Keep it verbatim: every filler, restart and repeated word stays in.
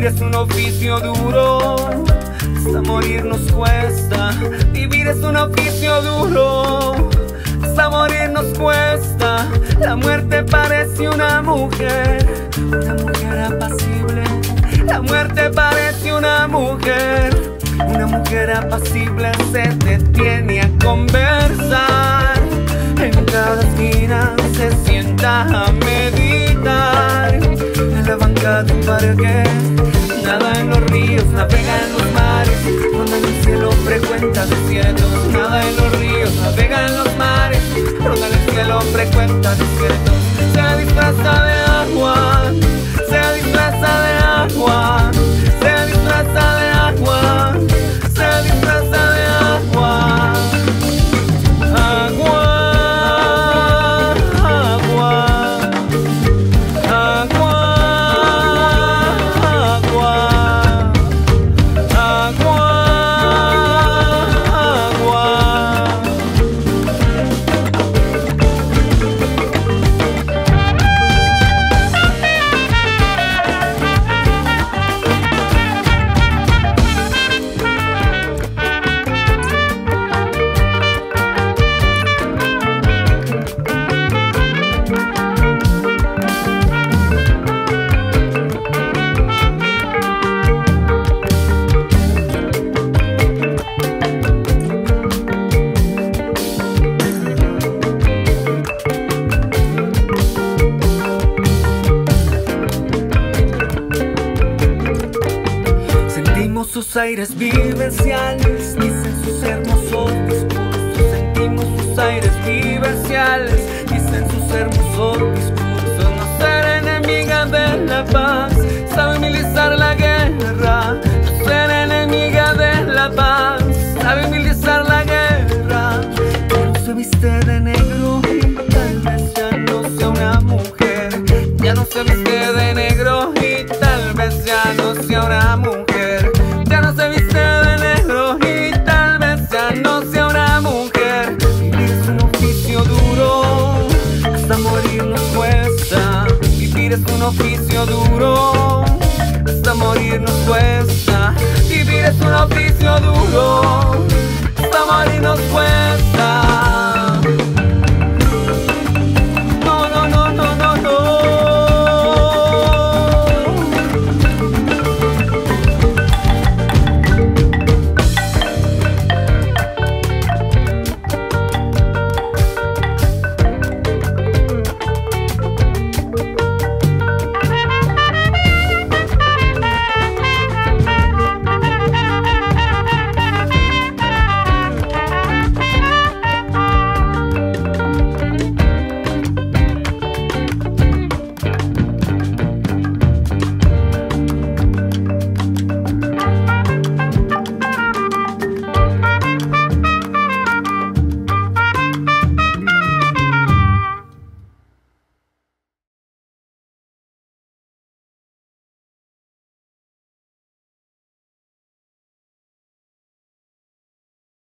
Vivir es un oficio duro, hasta morir nos cuesta. Vivir es un oficio duro, hasta morir nos cuesta. La muerte parece una mujer, una mujer apacible. La muerte parece una mujer, una mujer apacible. Se detiene a conversar, en cada esquina se sienta a meditar. En la banca de un parque, nada en los ríos, navega en los mares, ronda en el cielo, frecuenta desiertos. Nada en los ríos, navega en los mares, ronda en el cielo, frecuenta desiertos. Se disfraza de agua, se disfraza de agua, se disfraza de agua, se disfraza de agua. Agua. Sus aires vivenciales, dicen sus hermosos discursos. Sentimos sus aires vivenciales, dicen sus hermosos discursos. No ser enemiga de la paz, sabe milizar la guerra. No ser enemiga de la paz, sabe milizar la guerra. Ya no se viste de negro y tal vez ya no sea una mujer. Ya no se viste de negro y tal vez ya no sea una mujer. Ya no se viste de negro y tal vez ya no sea una mujer. Vivir es un oficio duro, hasta morir nos cuesta. Vivir es un oficio duro, hasta morir nos cuesta. Vivir es un oficio duro, hasta morir nos cuesta.